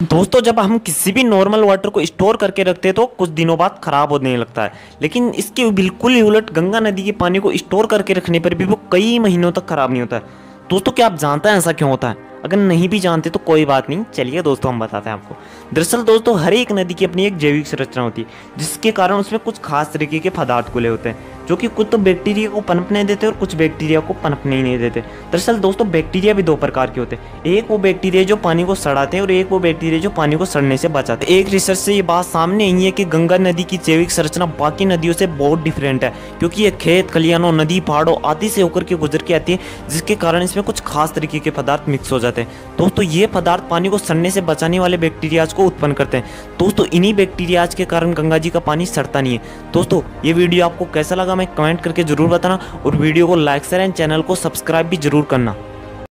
दोस्तों जब हम किसी भी नॉर्मल वाटर को स्टोर करके रखते हैं तो कुछ दिनों बाद खराब होने लगता है, लेकिन इसके बिल्कुल ही उलट गंगा नदी के पानी को स्टोर करके रखने पर भी वो कई महीनों तक खराब नहीं होता है। दोस्तों क्या आप जानते हैं ऐसा क्यों होता है? अगर नहीं भी जानते तो कोई बात नहीं, चलिए दोस्तों हम बताते हैं आपको। दरअसल दोस्तों हर एक नदी की अपनी एक जैविक संरचना होती है, जिसके कारण उसमें कुछ खास तरीके के पदार्थ घुले होते हैं, जो कि कुछ तो बैक्टीरिया को पनपने देते हैं और कुछ बैक्टीरिया को पनपने ही नहीं देते। दरअसल दोस्तों बैक्टीरिया भी दो प्रकार के होते हैं, एक वो बैक्टीरिया जो पानी को सड़ाते हैं और एक वो बैक्टीरिया जो पानी को सड़ने से बचाते हैं। एक रिसर्च से ये बात सामने आई है कि गंगा नदी की जैविक संरचना बाकी नदियों से बहुत डिफरेंट है, क्योंकि ये खेत खलियानों नदी पहाड़ों आदि से होकर के गुजर के आती है, जिसके कारण इसमें कुछ खास तरीके के पदार्थ मिक्स हो जाते हैं। दोस्तों ये पदार्थ पानी को सड़ने से बचाने वाले बैक्टीरियाज को उत्पन्न करते हैं। दोस्तों इन्हीं बैक्टीरियाज के कारण गंगा जी का पानी सड़ता नहीं है। दोस्तों ये वीडियो आपको कैसा लगा मैं कमेंट करके जरूर बताना, और वीडियो को लाइक शेयर एंड चैनल को सब्सक्राइब भी जरूर करना।